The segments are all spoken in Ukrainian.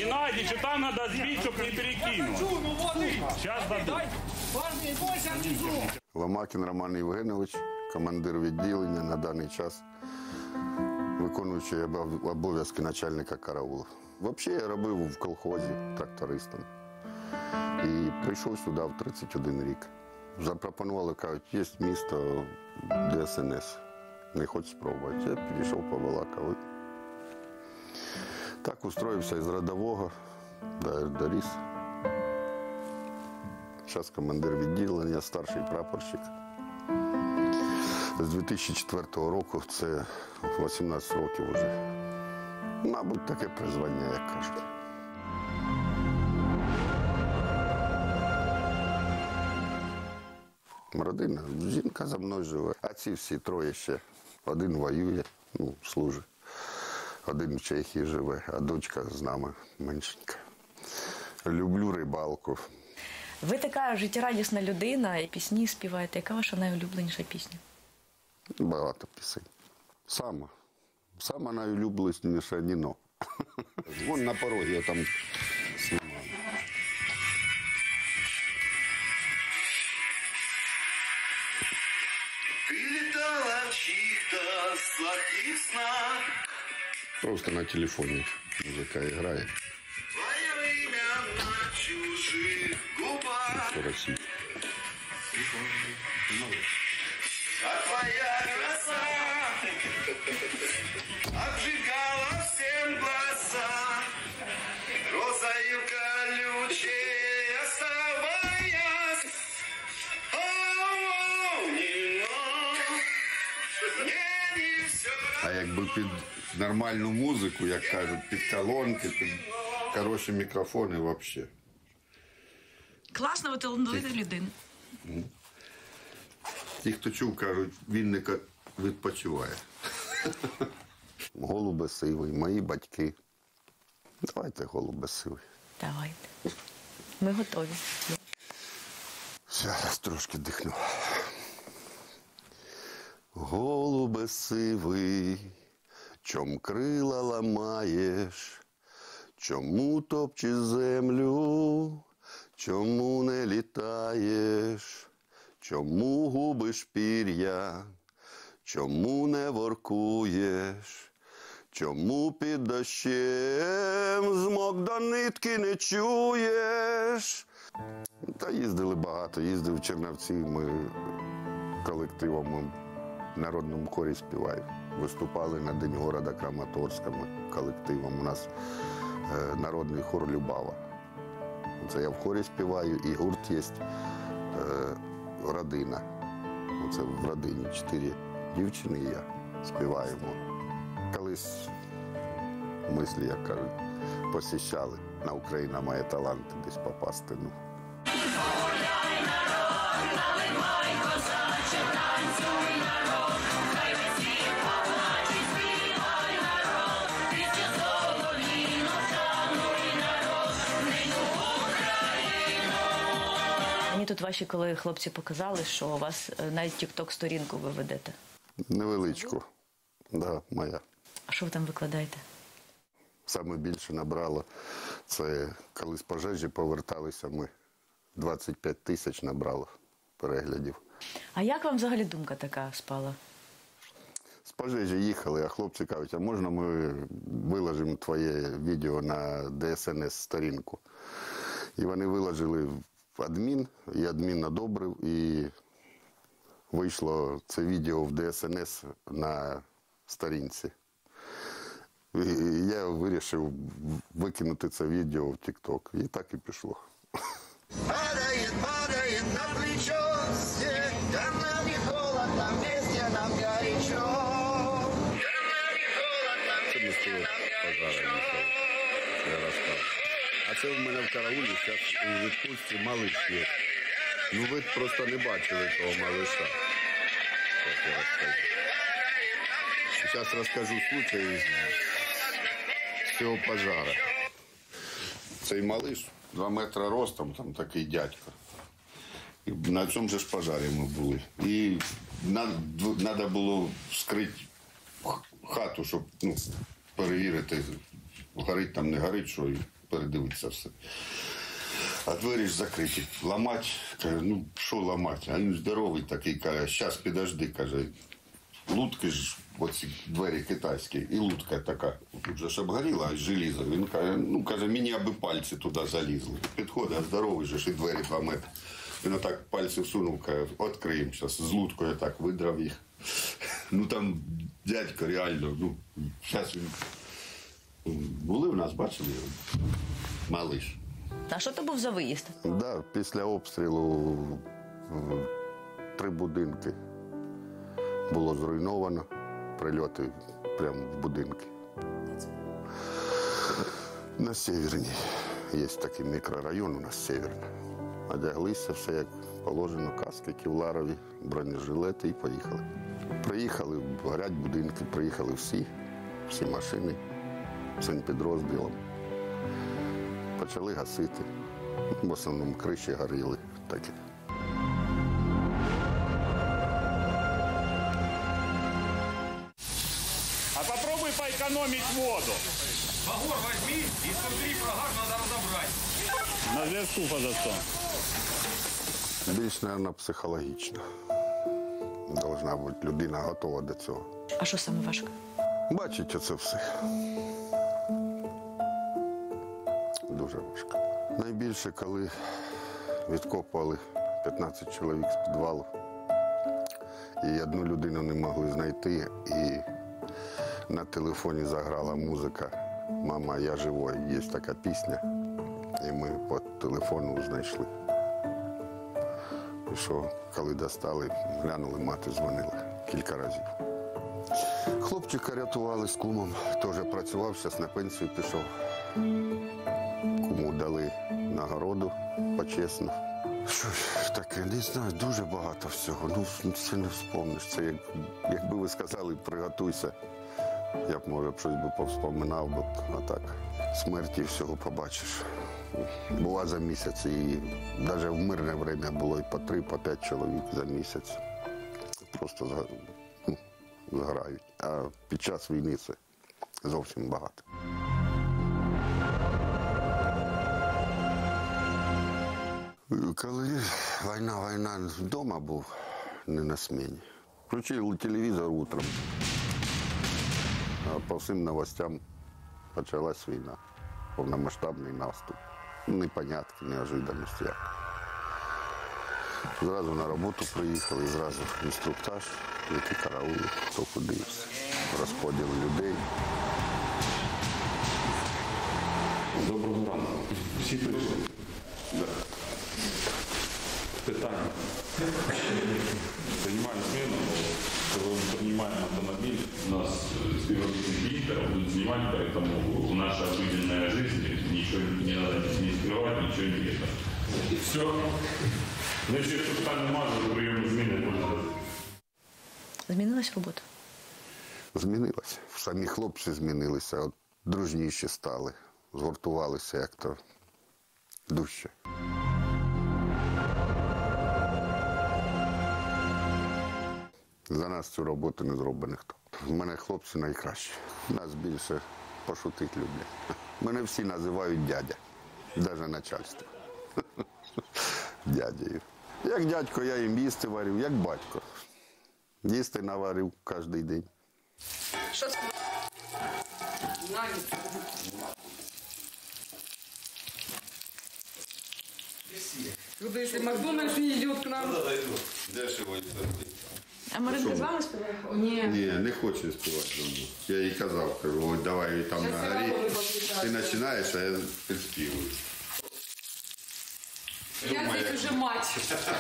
Геннадій, що там треба збити, щоб не перекинути. Зараз дадуть. Ломакін Роман Євгенович, командир відділення на даний час, виконуючий обов'язки начальника караулу. Взагалі я робив в колхозі трактористом. І прийшов сюди в 31 рік. Запропонували, кажуть, є місто ДСНС. Не хочеш спробувати. Я підійшов, побалакав. Так устроївся із рядового до РДРІС. Зараз командир відділення, старший прапорщик. З 2004 року, це 18 років вже. Мабуть, таке призвання, як кажуть. Родина, жінка за мною живе, а ці всі троє ще. Один воює, служить, один в Чехії живе, а дочка з нами меншенька. Люблю рибалку. Ви така життєрадісна людина, і пісні співаєте. Яка ваша найулюбленіша пісня? Багато пісень. Сама найулюбленіша Ніно. Вон на порогі я там знімаю. Ты летала в чьих-то сладких снах. Просто на телефоні музика грає. Твое имя на чужих губах. По Росії. А твоя краса обжигала всем глаза. Розою колючей оставаясь. О, Нино, мне не все. А якби під нормальну музику, як кажуть, під колонки, під хороші мікрофони взагалі. Класно, ви талановита людина. Ті, хто чув, кажуть, Вінника відпочиває. Голубе сивий, мої батьки. Давайте голубе сивий. Давайте. Ми готові. Зараз трошки дихну. Голубе сивий, чом крила ламаєш, чому топчеш землю, чому не літаєш, чому губиш пір'я, чому не воркуєш, чому під дощем змок до нитки не чуєш. Та їздили багато, їздив в Чернівці, ми колективом в народному хорі співаємо. Виступали на День города Краматорська ми колективом. У нас народний хор Любава. Це я в хорі співаю, і гурт є «Родина». Це в родині 4 дівчини і я співаємо. Колись мислі, як кажуть, посіщали. На Україна має таланти десь попасти. Мені тут ваші колеги хлопці показали, що у вас навіть тік-ток-сторінку ви ведете. Невеличку. Да, моя. А що ви там викладаєте? Саме більше набрало, це коли з пожежі поверталися ми. 25 тисяч набрало переглядів. А як вам взагалі думка така спала? З пожежі їхали, а хлопці кажуть, а можна ми виложимо твоє відео на ДСНС-сторінку? І вони виложили в адмін, і адмін одобрив, і вийшло це відео в ДСНС на сторінці. І я вирішив викинути це відео в ТікТок. І так і пішло. Падает, падает на плечо снег, да нам не холодно, вместе нам горячо. Да нам не холодно, вместе нам горячо. Я розказую. А це в мене в караулі зараз у відпустці малиш є. Ну ви просто не бачили того малиша. Зараз розкажу случай з цього пожару. Цей малиш 2 метри ростом, там такий дядько. І на цьому же ж пожарі ми були. І треба було вскрити хату, щоб перевірити, горить там, не горить, що. передивитися все. А двері ж закриті. Ламать, каже, ну що ламать? А він здоровий такий, каже, щас підожди, каже. Лутки ж, оці двері китайські, і лутка така. Тут же ж обгоріла, а желізо. Він каже, ну каже, мені аби пальці туди залізли. Підходить, а здоровий же ж і двері 2 метри. Він отак пальці всунув, каже, відкриємо зараз. З луткою так видрав їх. Ну там дядько реально, ну, зараз він... Були в нас, бачили його? Малиш. А що то був за виїзд? Да, після обстрілу 3 будинки було зруйновано. Прильоти прямо в будинки. На Сєвєрній. Є такий мікрорайон у нас Сєвєрна. Одяглися все як положено, каски кевларові, бронежилети і поїхали. Приїхали, горять будинки, приїхали всі машини, всім підрозділом. Почали гасити. В основному криші горіли такі. А попробуй поэкономить воду. Багор возьми и смотри, прогар надо разобрать. На зв'язку позаsto. Більш, мабуть, психологічно. Должна бути людина готова до цього. А що саме важко? Бачить оце все. Дуже важко. Найбільше, коли відкопували 15 чоловік з підвалу. І одну людину не могли знайти. І на телефоні заграла музика «Мама, я живой». Є така пісня. І ми по телефону знайшли. І що, коли достали, глянули, мати дзвонила кілька разів. Хлопчика рятували з кумом, теж працював, зараз на пенсію пішов. Куму дали нагороду почесно. Що ж таке, не знаю, дуже багато всього. Ну, це не вспомниш. Це якби ви сказали, приготуйся. Я б, може, щось би повспоминав, би, а так смерті всього побачиш. Була за місяць, і навіть в мирне время було і по 3, по 5 чоловік за місяць. Просто згорають. А під час війни це зовсім багато. Коли війна вдома був, не на сміні. Включили телевізор утром, а по всім новостям почалась війна. Повномасштабний наступ. Непонятки, неожиданності. Зразу на роботу приїхали, зразу інструктаж, які караули, хто куди, розподіл людей. Доброго ранку. Всі прийшли? Да. Питання. Приймаємо зміну, коли ми піднімаємо автомобіль, у нас співробітники Інтера будуть знімати, поэтому наша обыденная жизнь, ничего не надо не скрывать, ничего не видно. И все. Ну, якщо питань немає, то прийом зміни буде. Змінилась робота? Змінилася. Самі хлопці змінилися, от дружніші стали, згуртувалися як-то дужче. За нас цю роботу не зробить ніхто. В мене хлопці найкращі. Нас більше пошутити люблять. Мене всі називають дядя, навіть начальство. Дядею. Як дядько, я їм їсти варив, як батько. Їсти наварив кожен день. Що це? Вот если Макдональдс не идет к нам. Дешево і А Маринка з вами співає? Ні. Ні, не хочу співати вдома. Я їй казав, кажу, ось давай там на горі. Ти починаєш, а я підспівую. Я здесь уже мать.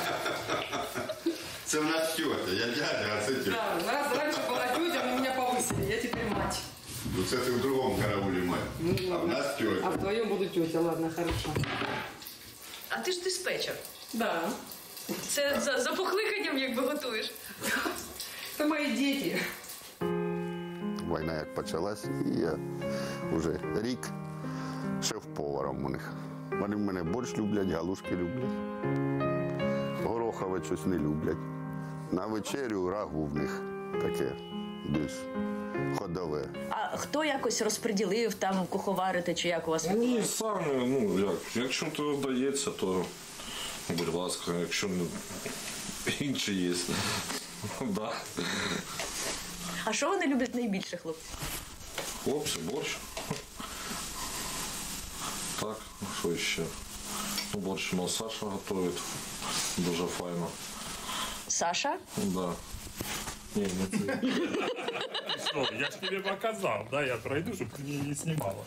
Це в нас тьотя, я дядя, а це тьотя. Да, раз раньше была тетя, но меня повысили, я теперь мать. Ну це ти в другому караулі мать. А в нас А тьотя. в твоем буду тетя, ладно, хорошо. А ти ж диспетчер. Да. Це за покликанням якби готуєш. Это мои дети. Війна як почалась, і я вже рік шеф-поваром у них. Вони в мене борщ люблять, галушки люблять. Горохове щось не люблять. На вечерю рагу в них таке більш ходове. А хто якось розподілив там куховарити, чи як у вас? Ні, самі, якщо то вдається, то, будь ласка, якщо не інші є. Да. А що вони люблять найбільше, хлопці? Хлопці, борщ. Так, що ще? Борщ у нас Саша готує. Дуже файно. Саша? Да. Ні, не це. Что, я ж тебе показал, да, я пройду, чтобы ты не снимала.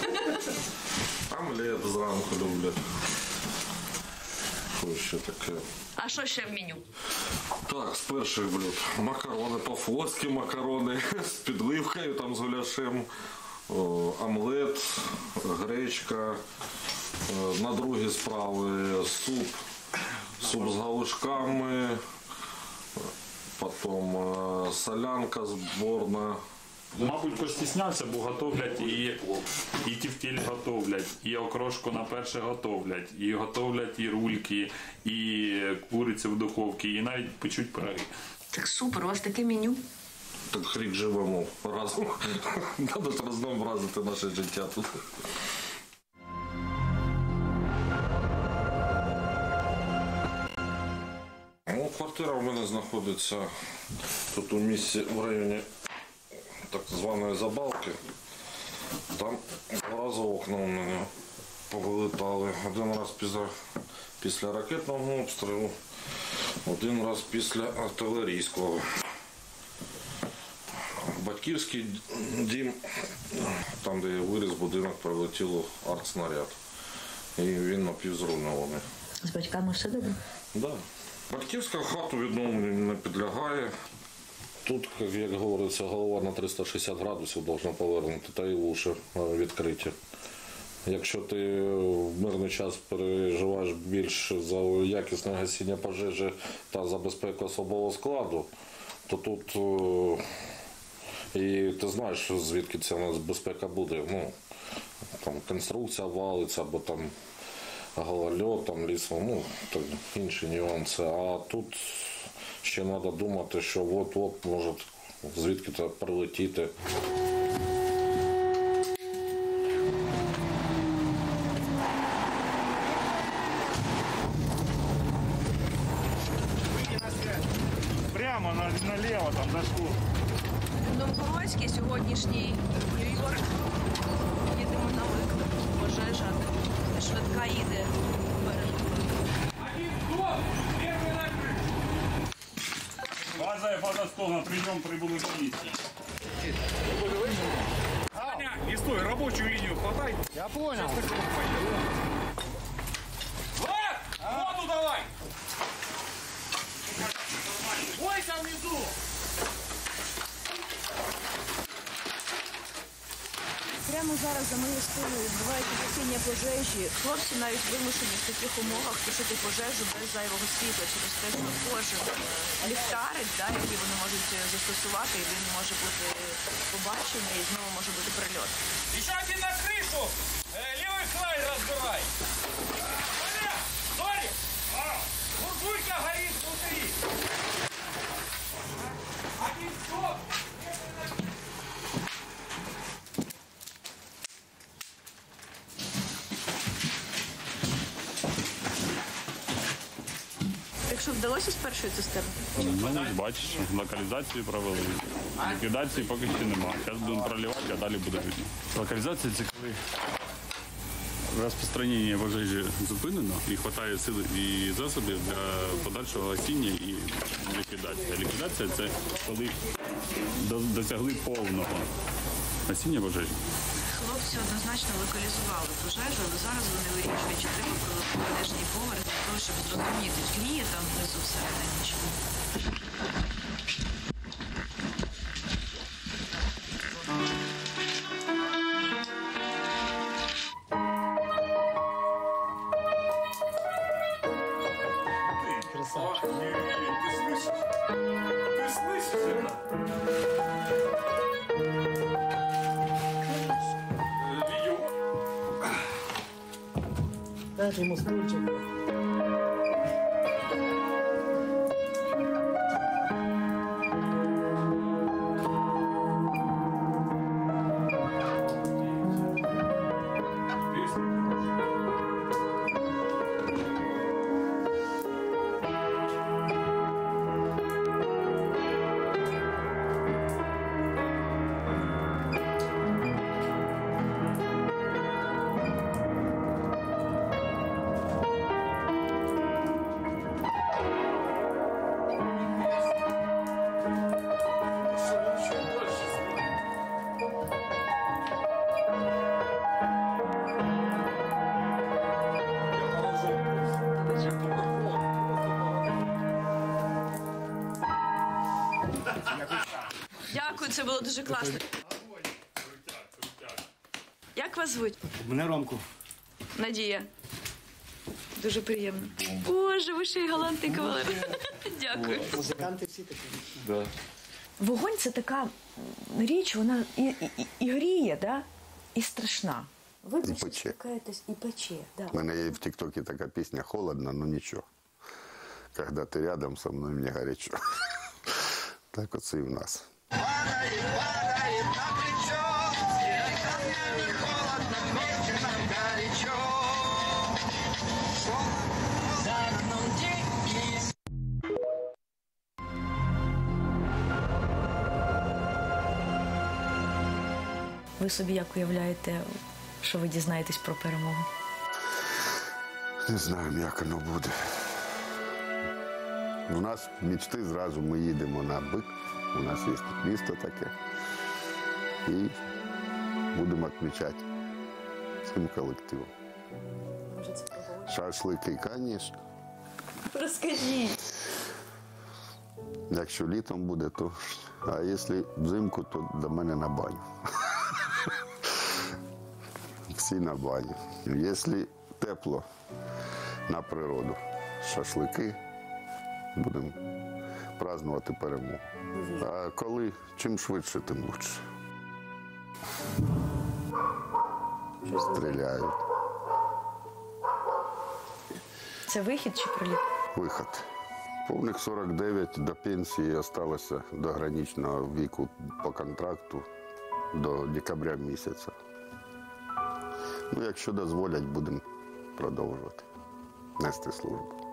Омлет зранку люблять. Що ще таке? А що ще в меню? Так, з перших блюд. Макарони по-флотськи, макарони з підливкою, там з гуляшем. Омлет, гречка. На другі страви суп з галушками. Потім солянка зборна. Мабуть, постіснявся, бо готовлять і тівтіль готовлять, і окрошку на перше готовлять, і готовлять і рульки, і курицю в духовці, і навіть печуть пироги. Так супер, у вас таке меню. Так рік живемо разом. Треба ж разнообразити наше життя тут. Квартира в мене знаходиться тут у місці в районі так званої Забалки. Там два рази окна у мене повилітали. Один раз після ракетного обстрілу, один раз після артилерійського. Батьківський дім, там де я виріс, будинок, прилетіло артснаряд. І він напівзруйнований. З батьками все добре? Да. Батьківська хата відновленню не підлягає. Тут, як говориться, голова на 360 градусів повинна повернути, та й уші відкриті. Якщо ти в мирний час переживаєш більше за якісне гасіння пожежі та за безпеку особового складу, то тут і ти знаєш, звідки ця у нас безпека буде. Там конструкція валиться, або там голольот, там лісом, так, інші нюанси. А тут ще треба думати, що от може звідки-то прилетіти. Прямо наліво, там дошло. Новгородський, сьогоднішній Нью-Йорк. Їдемо на виклик. Пожежа. Швидка їде вперед. Фаза столна, прибули до місця. Аня, не стой, рабочую линию хватай. Я понял. Влад, воду давай. Бойся внизу. Прямо зараз за моєю спиною відбувається гасіння пожежі. Хлопці навіть вимушені в таких умовах тушити пожежу без зайвого світла через те, що кожен ліхтарик, який вони можуть застосувати, він може бути побачений і знову може бути прильот. Еще один на крышу. Левый край разбирай. Сори. Буржуйка горит внутри. Один стоп. Так що вдалося з першої цистерни? Бачиш, локалізацію провели. Ліквідації поки що немає. Зараз будемо проливати, а далі буде видно. Локалізація – це коли розпространення пожежі зупинено і вистачає сил і засобів для подальшого гасіння і ліквідації. Ліквідація – це коли досягли повного гасіння пожежі. Хлопці однозначно локалізували пожежу, але зараз вони вирішують, чи треба пролити нижній поверх для того, щоб зрозуміти, тліє там внизу всередині чи ні. Красавчик. Ты слышишь? Ты слышишь это? Дайте ему стульчик. Дякую, це було дуже класно. Як вас звуть? Мене Ромку. Надія. Дуже приємно. Боже, ви ще й галантний кавалер. Дякую. Музиканти всі такі. Да. Вогонь це така річ, вона і гріє, да? І страшна. Ви І пече. стикаєтесь і пече. Да. У мене є в ТикТоке така пісня «Холодно, но нічого». Когда ты рядом со мной, мне горячо. Так оце і в нас. Падает, падает на плечо, снег камнями холодно, вместе нам горячо. За окном дикий Ви собі як уявляєте, що ви дізнаєтесь про перемогу? Не знаю, як воно буде. У нас мечти зразу, ми їдемо на Бик, у нас є місто таке. І будемо відмічати цим колективом. Може, це погода? Шашлики, звісно. Розкажіть. Якщо літом буде, то. А якщо взимку, то до мене на баню. Всі на баню. Якщо тепло, на природу. Шашлики. Будемо празднувати перемогу. А коли чим швидше, тим лучше. Стріляють. Це вихід чи приліт? Виход. Повних 49 до пенсії залишилося до граничного віку по контракту до декабря місяця. Ну, якщо дозволять, будемо продовжувати нести службу.